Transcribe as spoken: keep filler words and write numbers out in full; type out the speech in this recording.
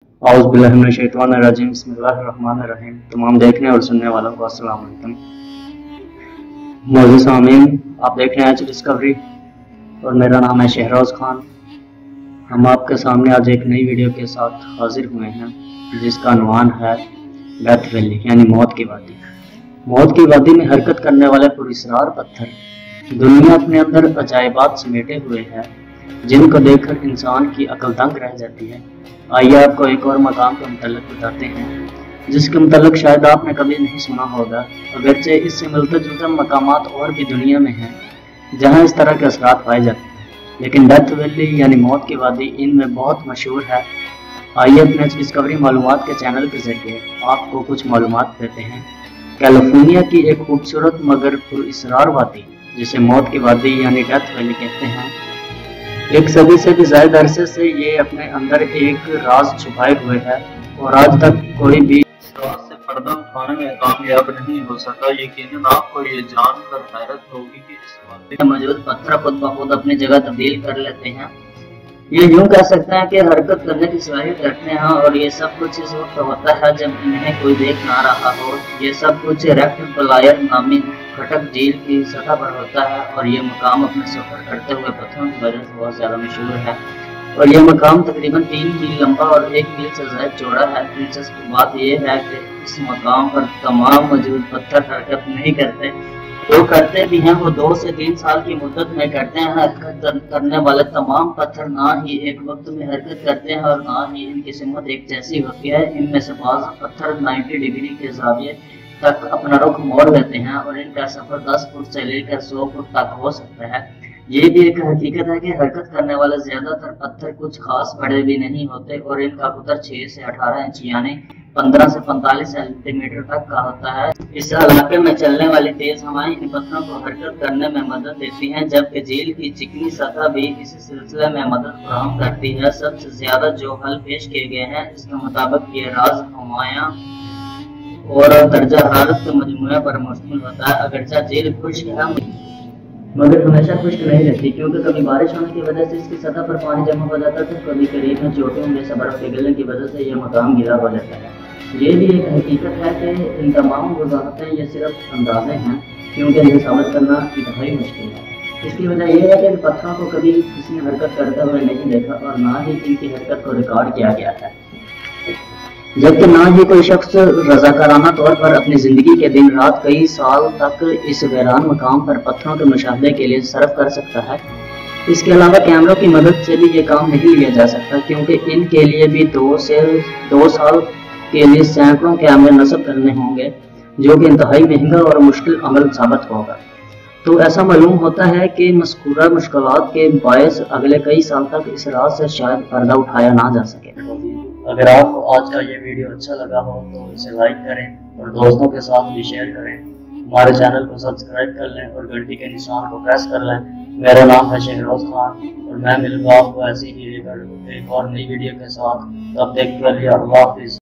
औज़ बिल्लाहि मिनश शैतानिर रजीम बिस्मिल्लाहिर रहमानिर रहीम। तमाम देखने और सुनने वालों को अस्सलाम वालेकुम। मोअज़्ज़िज़ सामीन, आप देख रहे हैं आज डिस्कवरी और मेरा नाम है शहरोज़ खान। हम आपके सामने आज एक नई वीडियो के साथ हाजिर हुए हैं जिसका अनवान है डेथ वैली यानी मौत की वादी। मौत की वादी में हरकत करने वाले पुरस्रार पत्थर दुनिया अपने अंदर अजायबात समेटे हुए हैं जिनको देखकर इंसान की अक्ल दंग रह जाती है। आइए आपको एक और मकाम के मुतल्लिक बताते हैं जिसके मुतल्लिक शायद आपने कभी नहीं सुना होगा, अगरचे इससे मिलते जुलते मकामात और भी दुनिया में हैं जहां इस तरह के असरात पाए जाते हैं, लेकिन डेथ वैली यानी मौत की वादी इनमें बहुत मशहूर है। आइए अपने डिस्कवरी मालूमात के चैनल के जरिए आपको कुछ मालूमात देते हैं। कैलिफोर्निया की एक खूबसूरत मगर पुरअसरार वादी जिसे मौत की वादी यानी डेथ वैली कहते हैं, एक सदी से भी ज्यादा अरसे से ये अपने अंदर एक राज छुपाए हुए है और आज तक कोई भी राज से पर्दा उठाने में कामयाब नहीं हो सका। यकीनन आपको ये जानकर हैरत होगी कि इस वादी में मौजूद पत्थर खुद ब खुद अपनी जगह तब्दील कर लेते हैं। ये यूं कह सकते हैं कि हरकत करने की सलाहियत रखते हैं और ये सब कुछ इस वक्त होता है जब इन्हें कोई देख ना रहा हो। ये सब कुछ रेक्ट प्लायर नामी खटक झील की सतह पर होता है और ये मकाम अपने सफर करते हुए पत्थरों की वजह से बहुत ज्यादा मशहूर है। और ये मकाम तकरीबन तीन मील लंबा और एक मील से ज्यादा चौड़ा है। दिलचस्प बात यह है कि इस मकाम पर तमाम मौजूद पत्थर हरकत नहीं करते, जो करते भी हैं वो दो से तीन साल की मुद्दत में करते हैं। हरकत करने वाले तमाम पत्थर ना ही एक वक्त में हरकत करते हैं और ना ही इनकी सिमत एक जैसी होती है। इनमें से बाज़ पत्थर नब्बे डिग्री के ज़ाविये तक अपना रुख मोड़ लेते हैं और इनका सफर दस फुट से लेकर सौ फुट तक हो सकता है। ये भी एक हकीकत है कि हरकत करने वाले ज्यादातर पत्थर कुछ खास बड़े भी नहीं होते और इनका कुतर छह से अठारह इंच यानी पंद्रह से पैंतालीस सेंटीमीटर तक का होता है। इस इलाके में चलने वाली तेज हवाएं इन पत्थरों को हरकत करने में मदद देती हैं, जबकि झील की चिकनी सतह भी इस सिलसिले में मदद फराहम करती है। सबसे ज्यादा जो हल पेश किए गए हैं इसके मुताबिक ये राज हवायां और दर्जा हरारत के मजमूए पर मुश्तमिल होता है। अगरचा झील खुश्क है मगर हमेशा खुश्क नहीं रहती, क्योंकि कभी बारिश होने की वजह से इसकी सतह पर पानी जमा हो जाता है तो कभी करीब में चोटियों में से बर्फ पिघलने की वजह से यह मकाम गीला हो जाता है। ये भी एक हकीकत है कि इन तमाम वजाहतें ये सिर्फ अंदाजे हैं, क्योंकि इन्हें साबित करना इंतहाई मुश्किल है। इसकी वजह यह है कि इन पत्थरों को कभी किसी ने हरकत करते हुए नहीं देखा और ना ही इनकी हरकत को रिकॉर्ड किया गया है, जबकि ना ही कोई शख्स रजाकाराना तौर पर अपनी जिंदगी के दिन रात कई साल तक इस वीरान मकाम पर पत्थरों के मुशाहदे के लिए सर्फ कर सकता है। इसके अलावा कैमरों की मदद से भी ये काम नहीं लिया जा सकता, क्योंकि इनके लिए भी दो से दो साल के लिए सैकड़ों कैमरे नस्ब करने होंगे, जो कि इंतहाई महंगा और मुश्किल अमल साबित होगा। तो ऐसा मालूम होता है कि मज़कूरा मुश्किलात के बायस अगले कई साल तक इस राज से शायद पर्दा उठाया ना जा सके। अगर आपको आज का ये वीडियो अच्छा लगा हो तो इसे लाइक करें और दोस्तों के साथ भी शेयर करें। हमारे चैनल को सब्सक्राइब कर लें और घंटी के निशान को प्रेस कर लें। मेरा नाम है शहरोज़ खान और मैं मिलूंगा आपको ऐसी ही एक और नई वीडियो के साथ। तब तक के लिए अल्लाह हाफिज़।